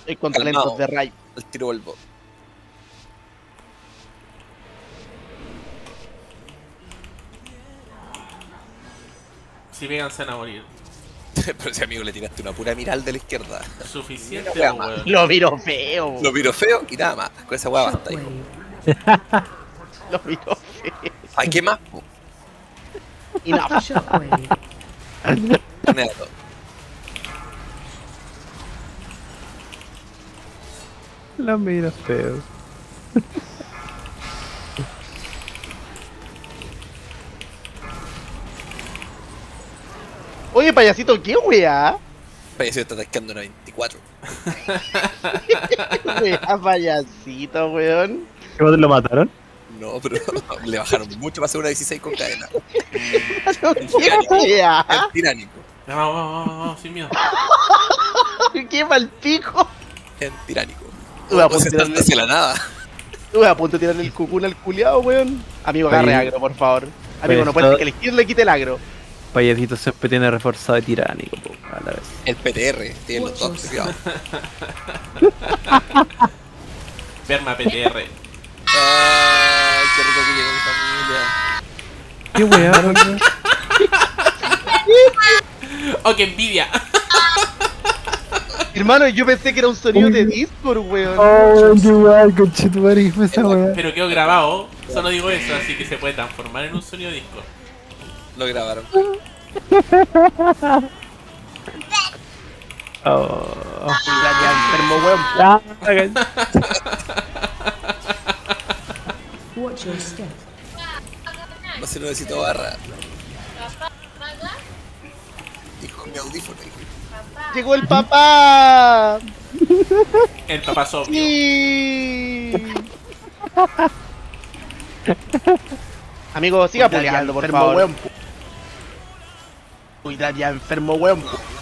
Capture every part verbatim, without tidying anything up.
Soy con talentos de Ray. El tiro vuelvo. Si pegan se van a morir. Pero si amigo le tiraste una pura miral de la izquierda. Suficiente, Mira, po, weón. Lo miro feo. Lo miro feo y nada más. Con esa hueá basta, hijo. Lo miro feo. ¿Ay, qué más? Y no. Neto. Lo miro feo. Oye, payasito, ¿qué weá? Parece que está atascando una veinticuatro. Weá, payasito, weón. ¿Qué vos lo mataron? No, pero le bajaron mucho para hacer una dieciséis con cadena. ¿Qué weá? Es tiránico. Vamos, vamos, vamos, vamos, sin miedo. ¿Qué mal pico? Es tiránico. Tú a No se punto está hacia la nada. Estuve a punto de tirarle el cucún al culiao, weón. Amigo, agarre Oye. agro, por favor. Amigo, no Pues, puede ser todo- que el izquierdo le quite el agro. Payasito siempre tiene reforzado de tiránico, po, a la vez. El P T R. Tiene los dos. Cuidado. Perma P T R. Ay, qué rico que llegó mi familia. ¿Qué weá, weón? ¡Oh, qué envidia! Hermano, yo pensé que era un sonido de Discord, weón. Oh, qué weá, conchetumare, ¿qué fue esa weá? Pero quedó grabado. Solo digo eso, así que se puede transformar en un sonido disco. Lo grabaron. Oh. Ya, ya, enfermo, weón. Ah, Watch your step. No se lo necesito barra. Hijo, mi audífono. hijo. Llegó el papá. El papá sobrio. Sí. Amigo, siga puleando, por favor. Weón. Cuidado ya, enfermo, weón.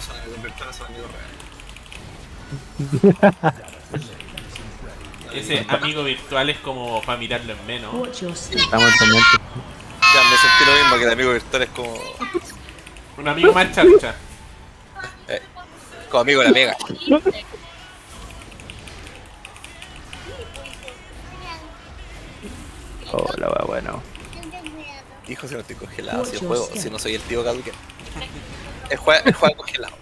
Ese amigo virtual es como para mirarlo en menos. Watch your step. estamos en tormento. Ya me sentí lo mismo que el amigo virtual es como. Un amigo más charcha. Eh, como amigo de la mega. Oh, la weá, bueno. Hijo, si no estoy congelado, si el juego, si no soy el tío Gaduque. El juego, el juego congelado.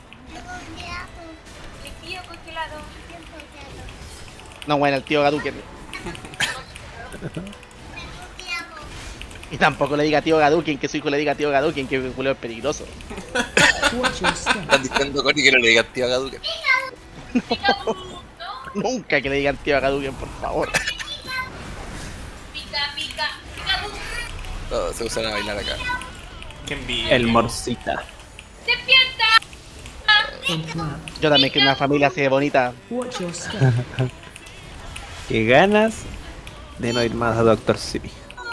No, bueno, el tío Gaduken. Y tampoco le diga tío Gaduken que su hijo le diga tío Gaduken, que el culeo es peligroso. Watch your step. Están diciendo Connie que no le digan tío Gaduque. Nunca que le digan tío Gaduken, por favor. Todos se usan a bailar acá. Qué envidia. El amigo. morcita. Interrupt. Yo también quiero una familia así de bonita. Watch your step. Qué ganas de no ir más a Doctor Simi.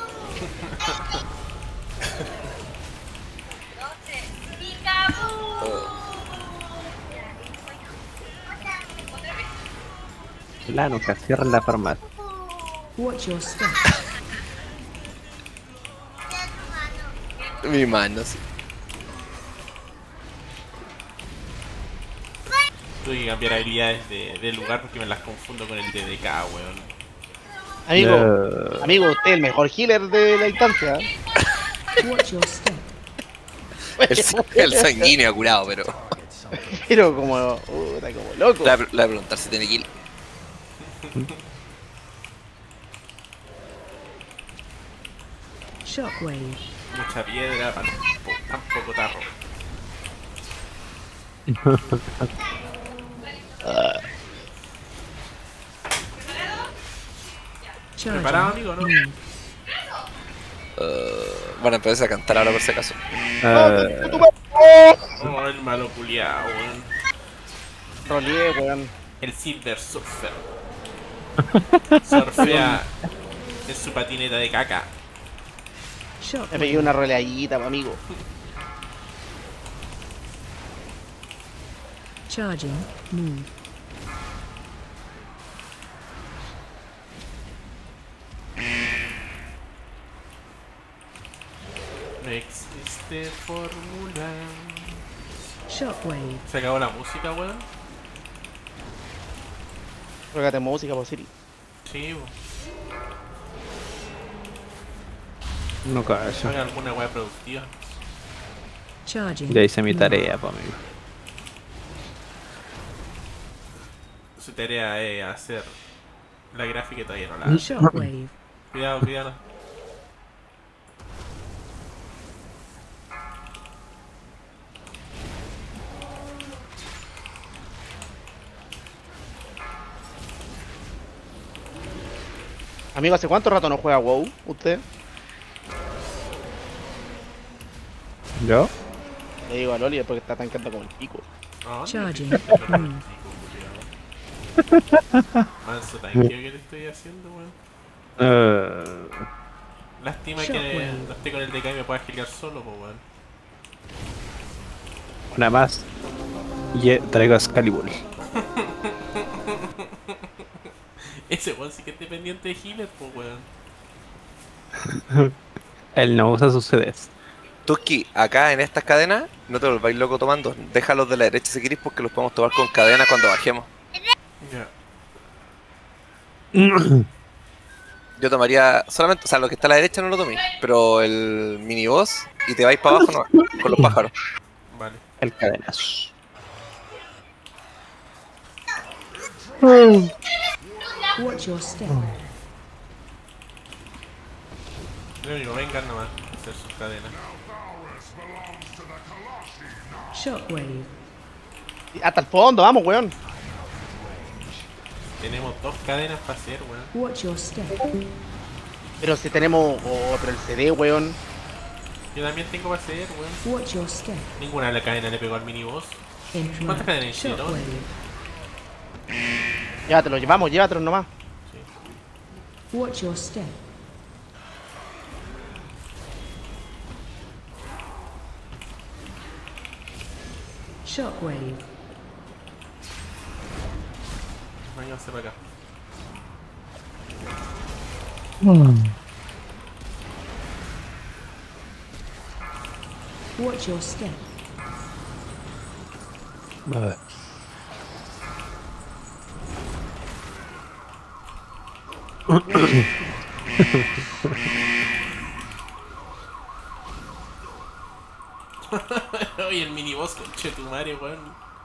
La nuca, cierra la farmacia. Watch your step. Mi mano, sí. Tuve que cambiar habilidades de, de lugar porque me las confundo con el D D K, weón. Amigo, No. amigo, usted es el mejor healer de la instancia. Watch your step. El, el sanguíneo curado, pero. Pero como, puta, como loco. Le voy a- le voy a preguntar si tiene kill. Shockwave. Mucha piedra, tan, po- tan poco tarro. ¿Preparado, Charging. amigo, no? Move. Uh, bueno, empecé a cantar ahora por si acaso. Ah, Oh, el malo culiao, weón. Roleé, weón. El Silver Surfer. Surfea en su patineta de caca. Me pegué una roleadita, amigo. Charging. Move. No existe fórmula. Shockwave. ¿Se acabó la música, weón? Ruégate música, por Siri. Sí, po. No cacho. Haga alguna weá productiva. Charging. Ya hice mi mode. tarea, pues amigo. Su tarea es hacer la gráfica y todavía no la hace. Shockwave. Cuidado, cuidado. Amigo, ¿hace cuánto rato no juega WoW usted? ¿Yo? Le digo a Loli es porque está tanqueando como el pico. No, Charging. no, no, no, mode. manso tanqueo que te estoy haciendo, weón. Eh, Lástima que Shockwave. no esté con el D K y me pueda gilear solo, pues weón. una más. Y eh, traigo a Excalibur. Ese weón sí que es dependiente de healer, pues weón. Él no usa sus C Ds. Tuski, acá en estas cadenas, no te volváis loco tomando. Déjalos de la derecha si queréis porque los podemos tomar con cadenas cuando bajemos. Ya. Yo tomaría solamente, o sea, lo que está a la derecha no lo toméis, pero el mini boss y te vais para abajo no, con los pájaros. Vale. El cadenazo. Watch your step. Lo único, vengan nomás a hacer sus cadenas. Shockwave. Hasta el fondo, vamos, weón. Tenemos dos cadenas para hacer, weón. Watch your step. Pero si tenemos. Oh, pero el C D, weón. Yo también tengo para hacer, weón. Watch your step. Ninguna de la cadena le pegó al mini boss. Entry. ¿Cuántas cadenas hicieron? Shockwave. Llévatelo, llevamos, llévatelos nomás. Watch your step. Shockwave. Váyanse para acá. Watch your step. A ver. Oye, el mini boss con Chetumare, weón.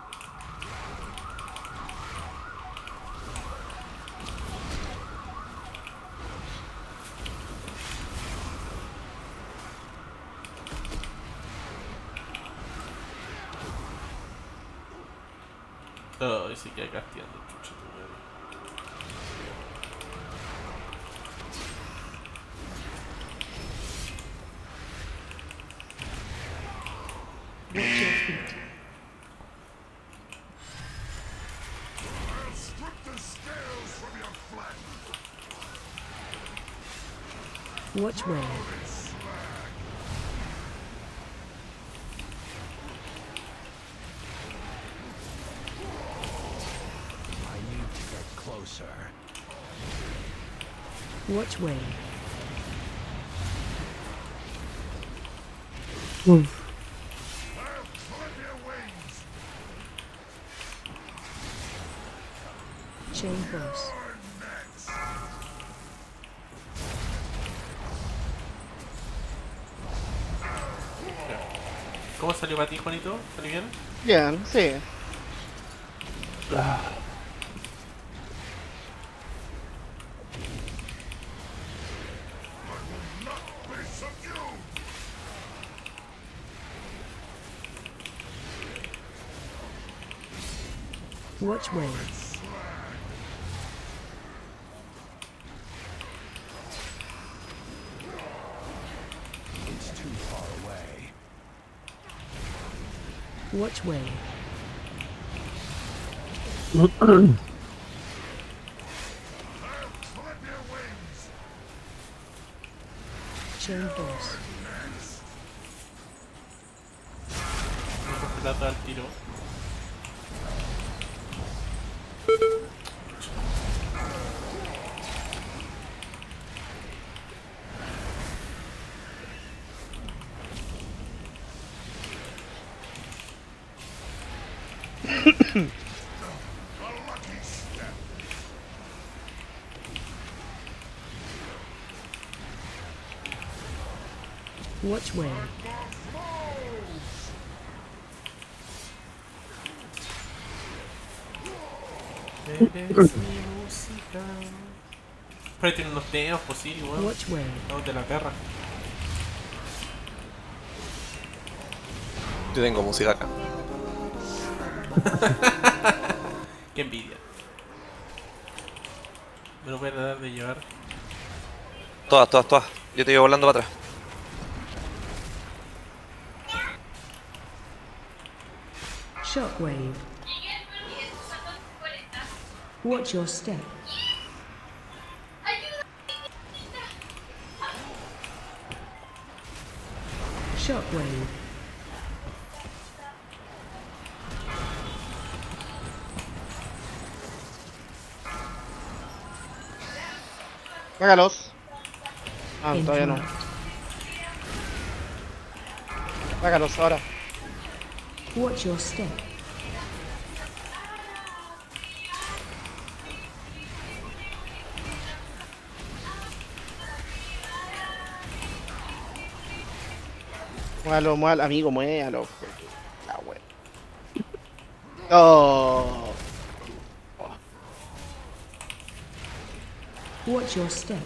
Oh, y se queda casteando, chucha tu madre. Watch your feet. Watch where. Watch where. Chain boss. ¿Cómo salió para ti, Juanito? ¿Salió bien? Bien, sí. Watch where. Watch where. Chain boss. No completado al tiro. Watch wave. Eres mi música. Pero tiene unos temas, pues sí, weón. Watch wave. Los de la perra. Yo tengo música acá. Qué envidia. Me lo voy a tratar de llevar. Todas, todas, todas. Yo te iba volando para atrás. Shockwave. Watch your step. Shockwave. Hágalos. Ah, todavía no. Interrupt. Hágalos ahora. Watch your step. Muévalo, muévalo, amigo, muévalo. Ah, bueno. Oh. Watch your step.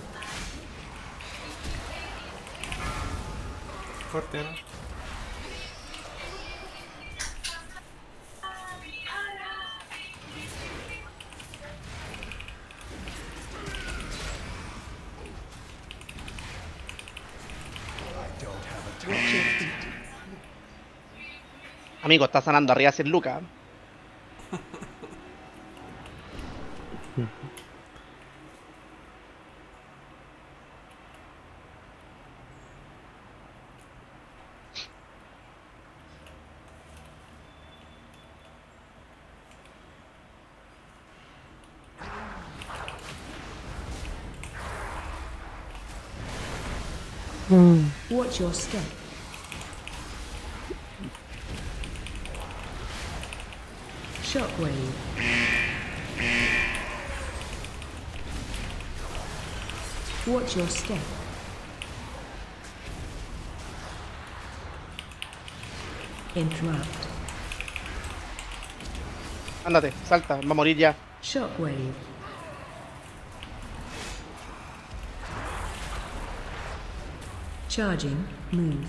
Corte, ¿no? Amigo, está sanando arriba cien lucas. Watch your step. Shockwave. Watch your step. Interrupt. Ándate, salta, va a morir ya. Shockwave. Charging. Move.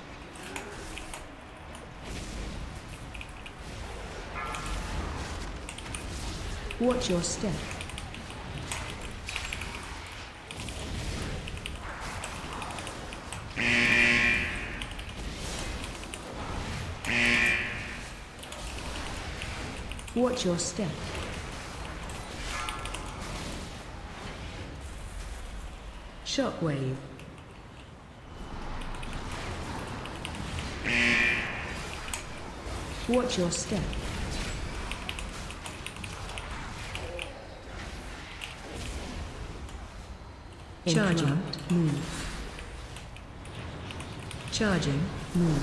Watch your step. Watch your step. Shockwave. Watch your step. Charging. Move. Charging. Move.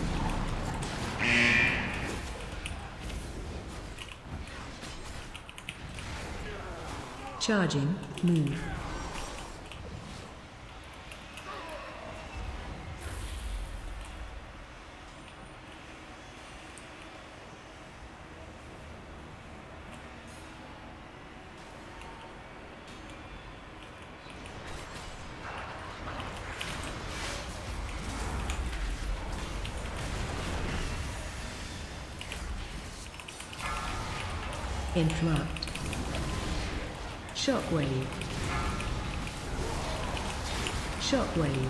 Charging. Move. Interrupt. Shockwave. Shockwave.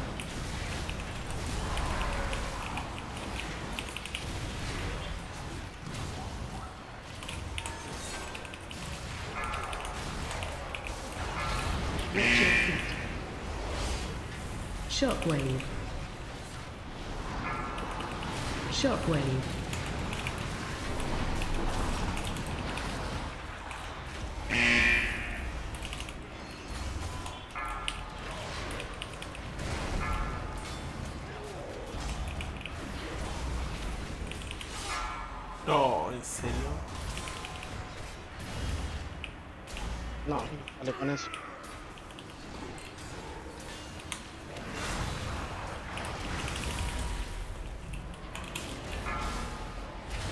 Watch your feet. Shockwave. Shockwave. No, en serio. No, dale con eso.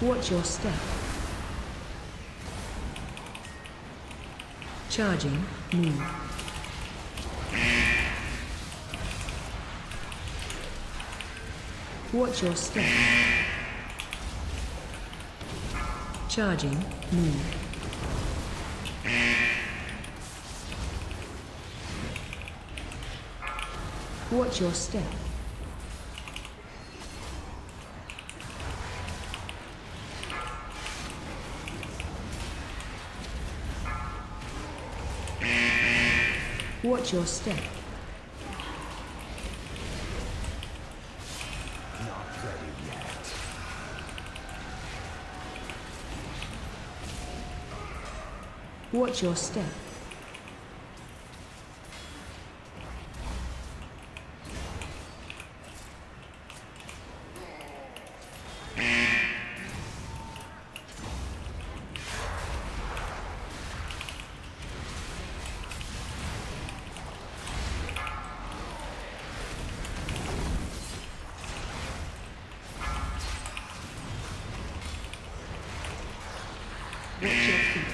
Watch your step. Charging. Move. Watch your step. Charging. Move. Watch your step. Watch your step. Watch your step. Watch your feet.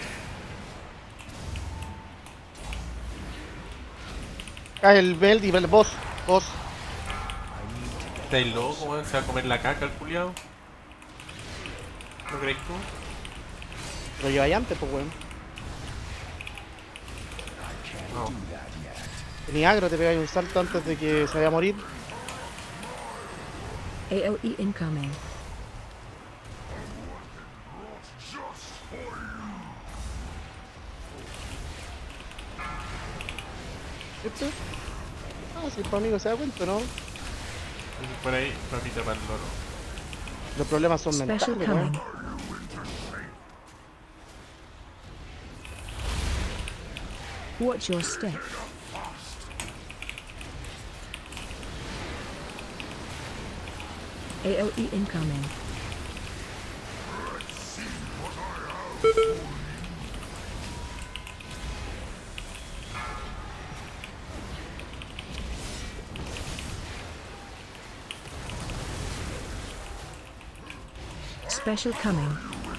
Ah, el Belt y el boss. Boss. ¿Estáis loco, weón? ¿Se va a comer la caca el culiao? ¿No crees tú? Lo lleva antes, pues, weón. No. Tenía agro, te pegáis un salto antes de que se vaya a morir. A O E incoming. ¿Esto? Ah, si el amigo se da cuenta, ¿no? Por ahí, papita para el loro. Los problemas son Special mentales, coming. weón. Watch your step. A O E incoming. Special coming.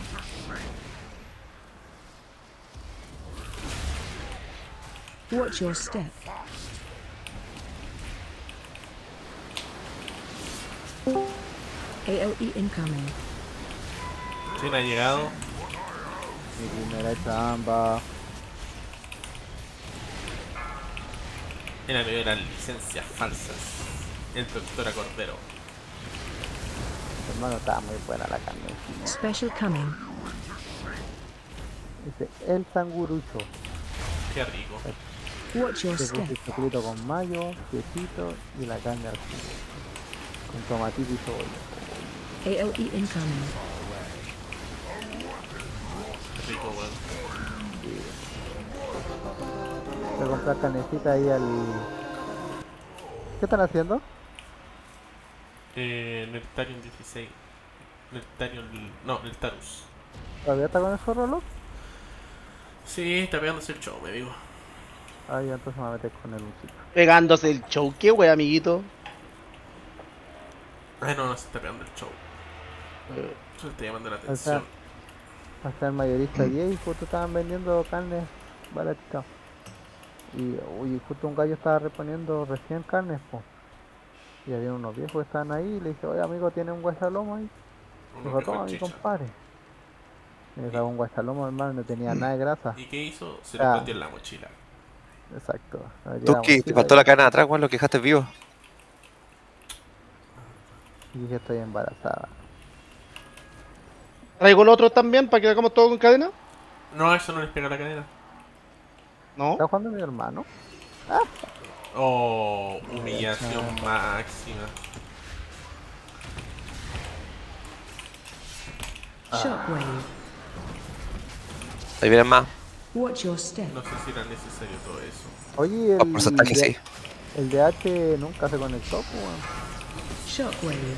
Watch your step. A O E incoming. ¿Quién ha llegado? Mi primera chamba. Era medio de las licencias falsas. El doctor Cordero. Hermano, estaba muy buena la carne. Special coming. Dice el sangurucho. Qué rico. Watch your Se step. puso el choclito con mayo, quesito y la carne al jugo. Con tomatito y cebolla. A O E incoming. Qué rico, weón. Voy a comprar carnecita ahí al... ¿Qué están haciendo? Eh, Nectarion dieciséis. Nectarion. No, Nectarus. ¿Todavía está con el zorro loco? Sí, está pegándose el show, me digo. Ah, ya entonces me voy a meter con él un chico. Pegándose el show, qué wey, amiguito. Ay, no, no se está pegando el show. Eh, Eso le está llamando la O sea, atención. hasta el mayorista diez y justo estaban vendiendo carne baratita. Y uy, justo un gallo estaba reponiendo recién carnes, pues. Y había unos viejos que estaban ahí y le dije, oye amigo, ¿tiene un guachalomo ahí? Uno Dijo, que toma fue mi chicha. compadre. Y le daba un guachalomo, hermano, no tenía nada de grasa. ¿Y qué hizo? Se Ah. lo metió en la mochila. Exacto. Abría Tú la que te mochila faltó la cana de atrás, weón, lo que dejaste vivo. y dije, estoy embarazada. ¿Traigo el otro también para que hagamos todo con cadena? No, eso no les pega la cadena. No. ¿Está jugando mi hermano? Oh, humillación máxima. Shockwave. Ahí vienen más. Watch your step. No sé si era necesario todo eso. Oye, Oh, por eso está que el, sí. el D H nunca se conectó, pues. weón. Shockwave.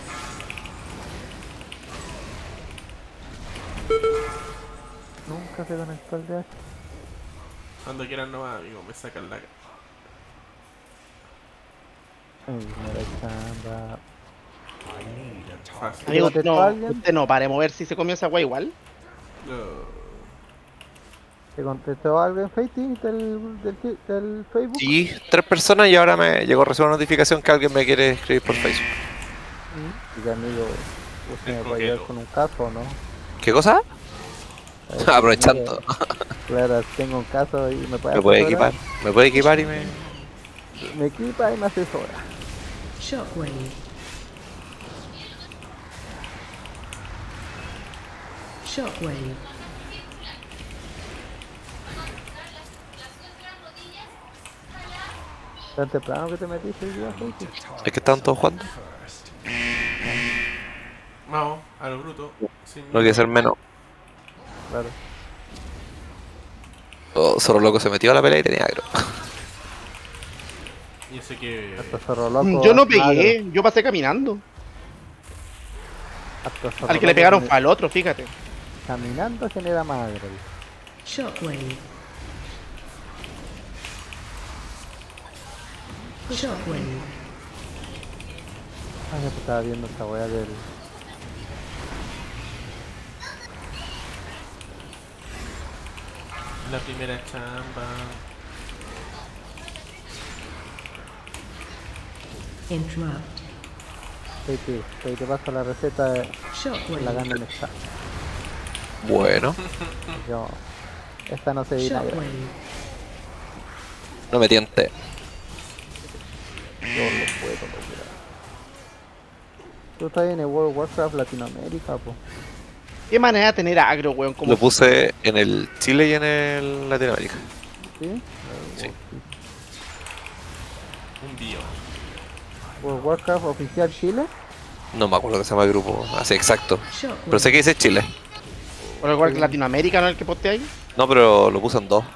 Nunca se conectó el D H. Cuando quieran nomás, amigo, me sacan la... Ay, mira, chamba. Fácil. Amigo, ¿Te contestó no, alguien? usted no para de mover si se comió esa wea igual. Uh, ¿Te contestó algo en Facebook del, del, del Facebook? Sí, tres personas y ahora me llegó recién una notificación que alguien me quiere escribir por Facebook. Y que amigo, usted El me puede ayudar coqueto. con un caso, ¿no? ¿Qué cosa? Eh, Aprovechando. amigo, claro, tengo un caso y me puede Me puede asesorar. equipar. Me puede equipar y me. Me equipa y me asesora. Shockwave. Shockwave. Tan temprano que te metiste hoy día, Facebook. Es que estaban todos jugando. Vamos, a lo bruto. Sin No quiere ser menos. Claro. Oh, Zorro Loco se metió a la pelea y tenía agro. Y ese que. Hasta Zorro Loco. Yo no agro. pegué, yo pasé caminando. Hasta Zorro Al que le Loco pegaron gene- fue al otro, fíjate. Caminando genera más agro. Shockwave. Shockwave. Ah, ya estaba viendo esta wea del. La primera chamba. Interrupt. Sí, sí, sí, te paso la receta de la Shockwave. gana en esta. Bueno, Yo. Esta no se vinagra. Shockwave. no me tiente. Yo lo puedo lograr. Tú estás en el World of Warcraft Latinoamérica, po. Qué manera de tener agro, weón. Como Lo puse en el Chile y en el Latinoamérica. ¿Sí? Sí. Un bio. World of Warcraft oficial Chile. No me acuerdo que se llama el grupo, así exacto. Pero Shockwave. sé que dice Chile. por el cual Latinoamérica, ¿no? El que postea ahí. No, pero lo puse en dos.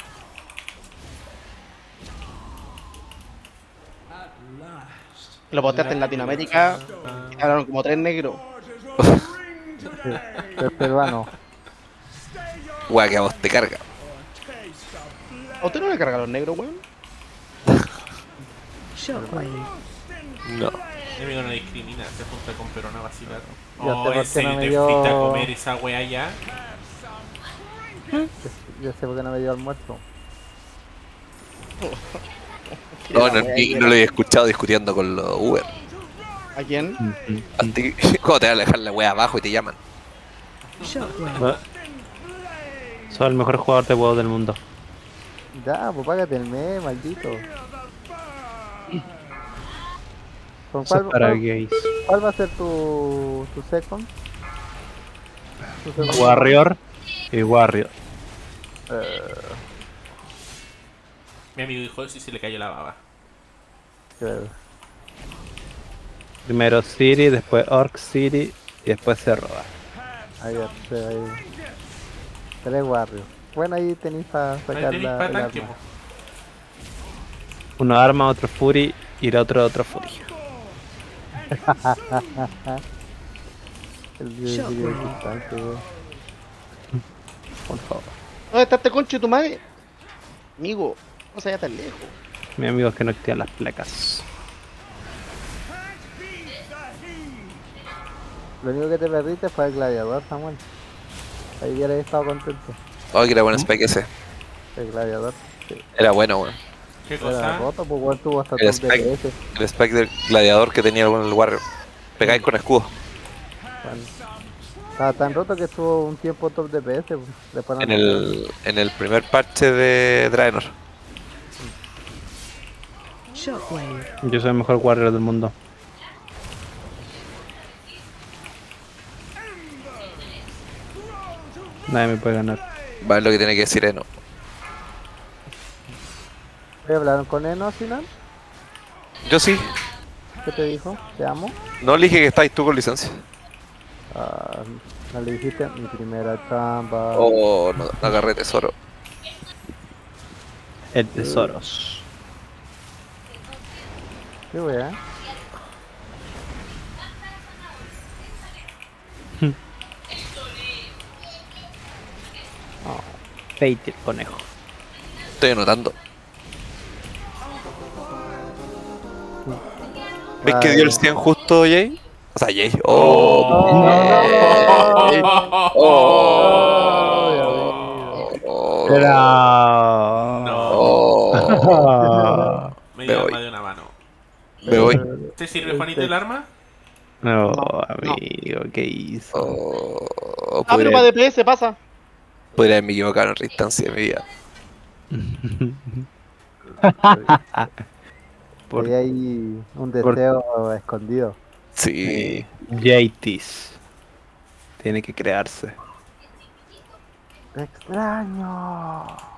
Lo posteaste en Latinoamérica. Y hablaron como tres negros. Sí. El peruano. Wea, que a vos te carga. ¿A usted no le cargan los negros, weón? Shockwave. No. Mi amigo no discrimina, se junta con Perón a vacilar. Ya Oh, sé por ¿en qué serio no me te dio- fuiste a comer esa wea ya? Yo sé por qué no me dio almuerzo. No, no, ni- no lo he escuchado discutiendo con los Uber. ¿A quién? A ti, cuando te van a dejar la wea abajo y te llaman. Shockwave. Soy el mejor jugador de WoW del mundo. Ya, pues págate el mes, maldito. ¿Con Eso es cuál, para cuál, gays. cuál va a ser tu, tu second? Tu segundo? Warrior y Warrior. Eh, Mi amigo dijo eso y se le cayó la baba. claro. Primero City, después Orc City y después se roba. Ahí, sí, ahí. Tres Warriors. Bueno, ahí tenéis para Ahí sacar tenéis la, para el tanque, arma. po. Uno arma, otro Fury y el otro otro Fury. El video Shockwave. de distancia, weón. Por favor. ¿Dónde está este concho de tu madre? Amigo, no se vaya tan lejos. Mi amigo es que no activan las placas. Lo único que te perdiste fue el gladiador, Samuel. Ahí hubiera estado contento. Oh, que era buen spike ese. El gladiador. Sí. Era bueno, weón. ¿Qué Era cosa? roto, pues weón, tuvo hasta El top D P S. El spike del gladiador que tenía el Warrior. Pegáis con escudo. Bueno, estaba tan roto que estuvo un tiempo top D P S. Pues. Después no En lo- el, en el primer parche de Draenor. Shockwave. Yo soy el mejor Warrior del mundo. Nadie me puede ganar. Va a ver lo que tiene que decir Eno. ¿Te hablaron con Eno al final? Yo sí. ¿Qué te dijo? Te amo. No le dije que estáis tú con licencia. Ah, no le dijiste mi primera trampa. Oh, no, no agarré tesoro. El tesoros. Qué wea. Fate el conejo. Estoy anotando. ¿Ves que dio el cien justo, Jay? O sea, Jay. Oh. Jay. Oh. Oh. Pero... No. Oh. Me Me dio voy. arma de una mano. Me voy. ¿Te sirve, Juanito, el arma? No, No, amigo, ¿qué hizo? Oh. Ah, pero Podría, para D P S pasa. podría haberme equivocado en otra instancia de mi vida. Por Ahí hay un deseo escondido. Sí. Jaitis. Tiene que crearse. ¡Te extraño!